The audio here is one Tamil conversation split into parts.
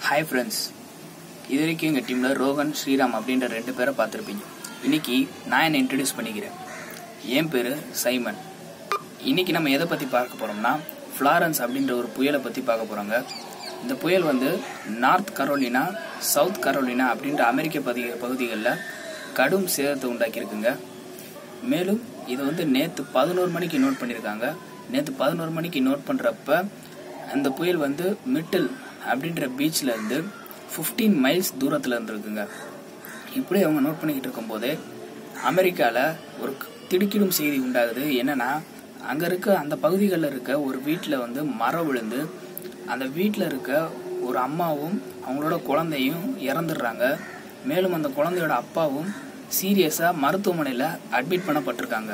ஹாய் ஃப்ரெண்ட்ஸ், இது வரைக்கும் எங்கள் டீமில் ரோகன், ஸ்ரீராம் அப்படின்ற 2 பேரை பார்த்துருப்பீங்க. இன்னைக்கு நான் என்னை இன்ட்ரடியூஸ் பண்ணிக்கிறேன். என் பேர் சைமன். இன்னைக்கு நம்ம எதை பற்றி பார்க்க போகிறோம்னா, ஃப்ளாரன்ஸ் அப்படின்ற ஒரு புயலை பற்றி பார்க்க போகிறோங்க. இந்த புயல் நார்த் கரோலினா, சவுத் கரோலினா அப்படின்ற அமெரிக்க பகுதிகளில் கடும் சேதத்தை உண்டாக்கியிருக்குங்க. மேலும் இதை நேற்று 11 மணிக்கு நோட் பண்ணியிருக்காங்க. நேற்று 11 மணிக்கு நோட் பண்ணுறப்ப அந்த புயல் மிட்டில் அப்படின்ற பீச்சில் இருந்து 15 மைல்ஸ் தூரத்தில் இருந்துருக்குங்க. இப்படி அவங்க நோட் பண்ணிக்கிட்டு இருக்கும்போதே அமெரிக்காவில் ஒரு திடுக்கிடும் செய்தி உண்டாகுது. என்னன்னா, அங்கே இருக்க அந்த பகுதிகளில் இருக்க ஒரு வீட்டில் மரம் விழுந்து அந்த வீட்டில் இருக்க ஒரு அம்மாவும் அவங்களோட குழந்தையும் இறந்துடுறாங்க. மேலும் அந்த குழந்தையோட அப்பாவும் சீரியஸாக மருத்துவமனையில் அட்மிட் பண்ணப்பட்டிருக்காங்க.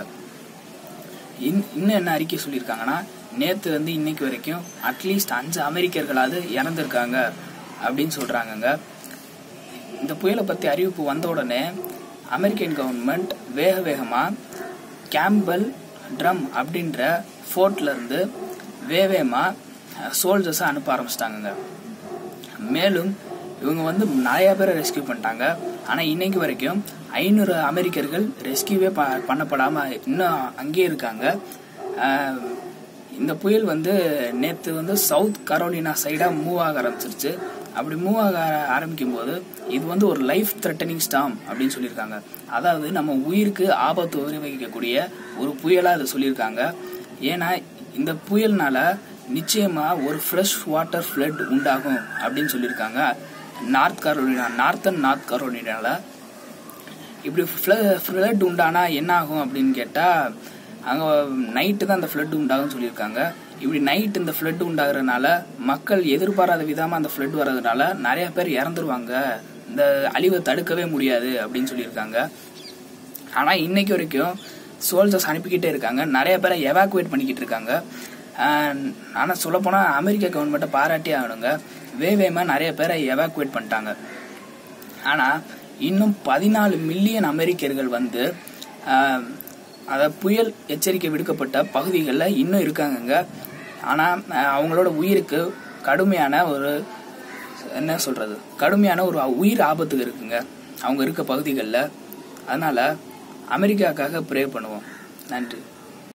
இன்னும் என்ன அறிக்கை சொல்லியிருக்காங்கன்னா, நேற்று இன்னைக்கு வரைக்கும் அட்லீஸ்ட் 5 அமெரிக்கர்களாவது இறந்துருக்காங்க அப்படின்னு சொல்றாங்க. இந்த புயலை பற்றி அறிவிப்பு வந்த உடனே அமெரிக்கன் கவர்மெண்ட் வேகமாக கேம்பல் ட்ரம் அப்படின்ற ஃபோர்ட்ல இருந்து வேகமாக சோல்ஜர்ஸை அனுப்ப ஆரம்பிச்சிட்டாங்க. மேலும் இவங்க நிறைய பேரை ரெஸ்கியூ பண்ணிட்டாங்க. ஆனால் இன்னைக்கு வரைக்கும் 500 அமெரிக்கர்கள் ரெஸ்கியூவே பண்ணப்படாமல் இன்னும் அங்கேயே இருக்காங்க. இந்த புயல் நேற்று சவுத் கரோலினா சைடாக மூவ் ஆக ஆரம்பிச்சிருச்சு. அப்படி மூவ் ஆக ஆரம்பிக்கும் போது இது ஒரு லைஃப் த்ரெட்டனிங் ஸ்டார்ம் அப்படின்னு சொல்லியிருக்காங்க. அதாவது நம்ம உயிருக்கு ஆபத்து விளைவிக்கக்கூடிய ஒரு புயலாக இதை சொல்லியிருக்காங்க. ஏன்னா இந்த புயல்னால நிச்சயமா ஒரு ஃப்ரெஷ் வாட்டர் ஃப்ளட் உண்டாகும் அப்படின்னு சொல்லியிருக்காங்க. நார்த்தன் கரோலினால இப்படி ஃப்ளட் உண்டானா என்ன ஆகும் அப்படின்னு கேட்டால், அங்கே நைட்டு தான் அந்த ஃப்ளட் உண்டாகும்னு சொல்லியிருக்காங்க. இப்படி நைட் இந்த ஃப்ளட் உண்டாகிறதுனால மக்கள் எதிர்பாராத விதமாக அந்த ஃப்ளட் வர்றதுனால நிறைய பேர் இறந்துருவாங்க. இந்த அழிவை தடுக்கவே முடியாது அப்படின்னு சொல்லியிருக்காங்க. ஆனால் இன்னைக்கு வரைக்கும் சோல்ஜர்ஸ் அனுப்பிக்கிட்டே இருக்காங்க. நிறைய பேரை எவாக்குவேட் பண்ணிக்கிட்டு இருக்காங்க. ஆனால் சொல்லப்போனால் அமெரிக்க கவர்மெண்ட்டை பாராட்டி ஆகணுங்க. வேகமாக நிறைய பேரை எவாக்குவேட் பண்ணிட்டாங்க. ஆனால் இன்னும் 14 மில்லியன் அமெரிக்கர்கள் அத புயல் எச்சரிக்கை விடுக்கப்பட்ட பகுதிகளில் இன்னும் இருக்காங்க. ஆனால் அவங்களோட உயிருக்கு கடுமையான ஒரு உயிர் ஆபத்து இருக்குங்க அவங்க இருக்க பகுதிகளில். அதனால அமெரிக்காவுக்காக ப்ரே பண்ணுவோம். நன்றி.